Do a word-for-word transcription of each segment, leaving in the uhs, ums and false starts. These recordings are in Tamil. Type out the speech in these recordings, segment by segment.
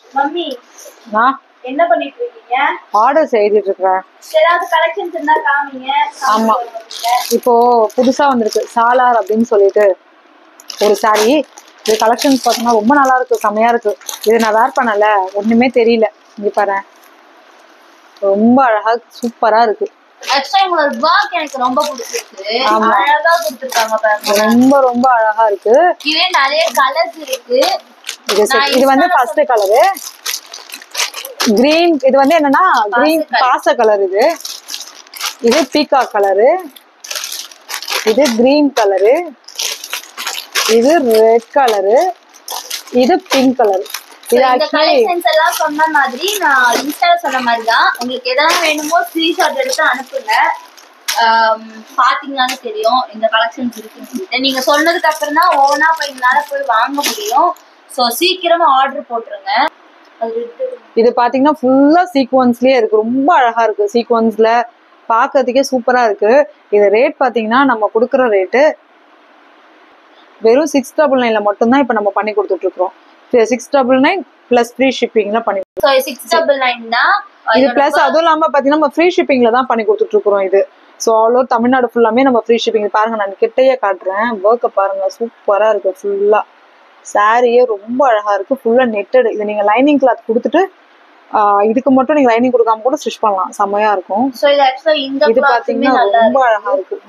மம்மி நான் என்ன பண்ணிட்டு இருக்கீங்க? ஆர்டர் செய்துட்டு இருக்கேன். ஏதாவது கலெக்ஷன்ஸ் இருந்தா காமிங்க. ஆமா, இப்போ புதுசா வந்திருக்கு சாலார் அப்படின்னு சொல்லிட்டு ஒரு சாரி. இது கலெக்ஷன்ஸ் பார்த்தோம்னா ரொம்ப நல்லா இருக்கு, செமையா இருக்கு. இது நான் வேர் பண்ணல, ஒண்ணுமே தெரியல. இங்க பாரு, ரொம்ப அழகா சூப்பரா இருக்கு. ஆக்சுவலா உங்களோட வர்க் எனக்கு ரொம்ப பிடிச்சிருக்கு. அழகா கொடுத்திருக்காங்க பாருங்க, ரொம்ப ரொம்ப அழகா இருக்கு. இதே நிறைய கலர்ஸ் இருக்கு. இது இது வந்து ஃபர்ஸ்ட் கலரு கிரீன். இது வந்து என்னன்னா கிரீன் பாச கலர். இது இது பீகா கலரு, இது கிரீன் கலரு, இது ரெட் கலரு, இது பிங்க் கலர். இது ஆக்சுவலி எல்லாம் சொன்ன மாதிரி நான் இன்ஸ்டால சொன்ன மாதிரி தான். உங்களுக்கு எதெல்லாம் வேணுமோ ஸ்கிரீன்ஷாட் எடுத்து அனுப்புங்க. பாத்தீங்கன்னாலும் தெரியும் இந்த கலெக்ஷன்ஸ் இருக்குன்னு சொல்லிட்டு. நீங்க சொன்னதுக்கு அப்புறம் தான் ஓனா போய் என்னால போய் வாங்க முடியும். ஸோ சீக்கிரமா ஆர்டர் போட்டுருங்க. இது பாத்தீங்கன்னா ஃபுல்லா சீக்வன்ஸ்லயே இருக்கு, ரொம்ப அழகா இருக்கு. சீக்வன்ஸ்ல பாக்குறதுக்கே சூப்பரா இருக்கு. இது ரேட் பாத்தீங்கன்னா நம்ம கொடுக்குற ரேட்டு வெறும் சிக்ஸ் டபுள் நைன்ல மட்டும்தான் இப்ப நம்ம பண்ணி கொடுத்துட்டு இருக்கோம். Six double nine plus free ஷிப்பிங்ல பண்ணி சிக்ஸ் டபுள் நைன் தான் இது. பிளஸ் அதுவும் இல்லாம பாத்தீங்கன்னா நம்ம ஃப்ரீ ஷிப்பிங்ல தான் பண்ணி கொடுத்துட்டு இருக்கிறோம் இது. ஸோ ஆல் ஓவர் தமிழ்நாடு ஃபுல்லாமே நம்ம ஃப்ரீ ஷிப்பிங். பாருங்க, நான் கிட்டையே காட்டுறேன். ஒர்க்கை பாருங்க, சூப்பரா இருக்கு. ஃபுல்லா சாரியே ரொம்ப அழகா இருக்கு. ஃபுல்லா நெட்டட். இது நீங்க லைனிங் கிளாத் கொடுத்துட்டு இதுக்கு மட்டும் நீங்க லைனிங் கொடுக்காம கூட ஸ்டிச் பண்ணலாம், செம்மையா இருக்கும். இது பாத்தீங்கன்னா ரொம்ப அழகா இருக்கு,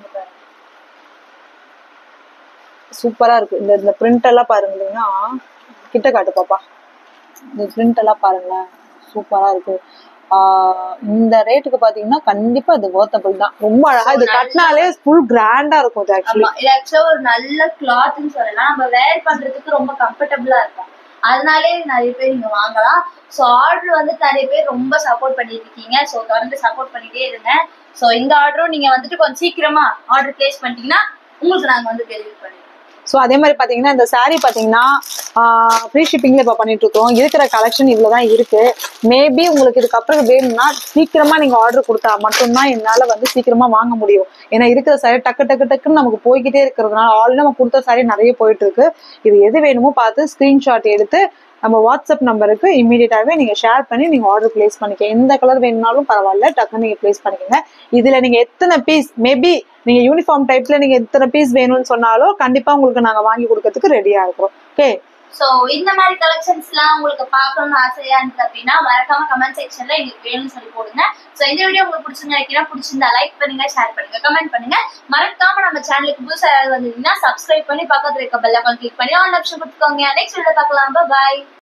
சூப்பரா இருக்கு. இந்த இந்த பிரிண்ட் எல்லாம் பாருங்கன்னா, கிட்ட காட்டு பாப்பா. இந்த பிரிண்ட் எல்லாம் பாருங்களேன், சூப்பரா இருக்கு. ஆஹ் இந்த ரேட்டுக்கு பாத்தீங்கன்னா கண்டிப்பா இது வொர்த்தபிள் தான். ரொம்ப அழகா, இது கட்டினாலே ஃபுல் கிராண்டா இருக்கும். இது ஆக்சுவலி இது ஆக்சுவலா ஒரு நல்ல கிளாத்னு சொல்லலாம். நம்ம வேர் பண்றதுக்கு ரொம்ப கம்ஃபர்டபுளா இருக்கும். அதனாலே நிறைய பேர் நீங்க வாங்கலாம். ஸோ ஆர்டர் வந்து நிறைய பேர் ரொம்ப சப்போர்ட் பண்ணிட்டு இருக்கீங்க. ஸோ தொடர்ந்து சப்போர்ட் பண்ணிட்டே இருங்க. ஸோ இந்த ஆர்டரும் நீங்க வந்துட்டு கொஞ்சம் சீக்கிரமா ஆர்டர் பிளேஸ் பண்ணிட்டீங்கன்னா உங்களுக்கு நாங்க வந்து டெலிவரி பண்ணிடுவோம். ஸோ அதே மாதிரி பார்த்தீங்கன்னா இந்த சாரீ பார்த்தீங்கன்னா ஃப்ரீ ஷிப்பிங்ல இப்போ பண்ணிட்டு இருக்கோம். இருக்கிற கலெக்ஷன் இவ்வளோதான் இருக்கு. மேபி உங்களுக்கு இதுக்கப்புறம் வேணும்னா சீக்கிரமா நீங்க ஆர்டர் கொடுத்தா மட்டும்தான் என்னால வந்து சீக்கிரமா வாங்க முடியும். ஏன்னா இருக்கிற சாரீ டக்கு டக்கு டக்குன்னு நமக்கு போய்கிட்டே இருக்கிறதுனால ஆல்ரெடி நம்ம கொடுத்த சாரீ நிறைய போயிட்டு இருக்கு. இது எது வேணுமோ பார்த்து ஸ்கிரீன்ஷாட் எடுத்து நம்ம வாட்ஸ்அப் நம்பருக்கு இமீடியட்டாவே நீங்க ஷேர் பண்ணி நீங்க ஆர்டர் பிளேஸ் பண்ணிக்க. எந்த கலர் வேணும்னாலும் பரவாயில்ல, டக்குன்னு நீங்க பிளேஸ் பண்ணிக்கோங்க. இதுல நீங்க எத்தனை பீஸ், மேபி நீங்க யூனிஃபார்ம் டைப்ல நீங்க எத்தனை பீஸ் வேணும்னு சொன்னாலும் கண்டிப்பா உங்களுக்கு நாங்க வாங்கி கொடுக்கறதுக்கு ரெடியா இருக்கிறோம். ஓகே, சோ இந்த மாதிரி கலெக்ஷன்ஸ் எல்லாம் உங்களுக்கு பார்க்கணும்னு ஆசையா இருக்கு அப்படின்னா மறக்காம கமெண்ட் செக்ஷன்ல எங்களுக்கு வேணும்னு சொல்லி போடுங்க. சோ இந்த வீடியோ உங்களுக்கு பிடிச்சிருந்தா நினைக்கிறேன், பிடிச்சிருந்தா லைக் பண்ணுங்க, ஷேர் பண்ணுங்க, கமெண்ட் பண்ணுங்க. மறக்காம நம்ம சேனலுக்கு புதுசா யாராவது வந்தீங்கன்னா சப்ஸ்கிரைப் பண்ணி பக்கத்துல இருக்க பெல் ஐகான் கிளிக் பண்ணி ஆல் ஆப்ஷன் கொடுத்துக்கோங்க. நெக்ஸ்ட் வீடியோல பார்க்கலாம். பை.